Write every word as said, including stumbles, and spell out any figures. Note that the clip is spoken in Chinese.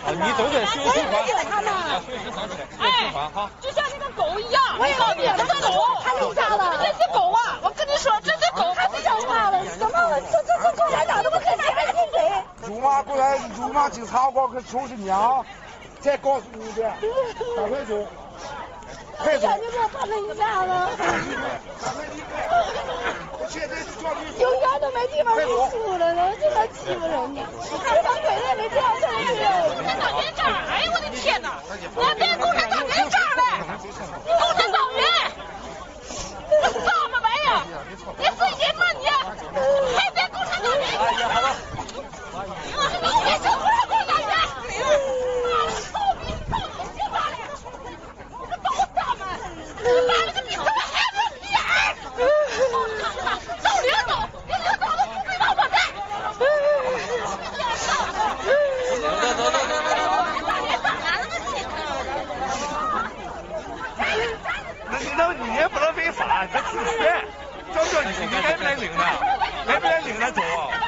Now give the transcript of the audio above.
你都在学习吧？ 他们。 学习上去，学习吧哈。 就像那个狗一样， 我也告诉你，这是狗，太厉害了。 这是狗啊！我跟你说，这是狗。 太讲话了，什么？这这这共产党都不跟谁还是跟谁？ 辱骂过来，辱骂警察，我可求求你啊！再告诉你一遍，赶快走。快走！ 你给我放一下了。 现在是叫你永远都没地方住了呢，这么欺负人呢！这帮鬼子也没地方上去。 共产党员长，哎呦我的天哪！我变共产党员长了！共产党员，这什么玩意儿？你是人吗你？还变共产党员长？哎呀，好了。你变成共产党员？操你操你去哪里？这都他们！你妈了个逼，他妈还不逼儿！找领导，你领导都不会把我带。走走走走那那你也不能违法，这侵权。找找你，你来不来领呢？来不来领呢？走。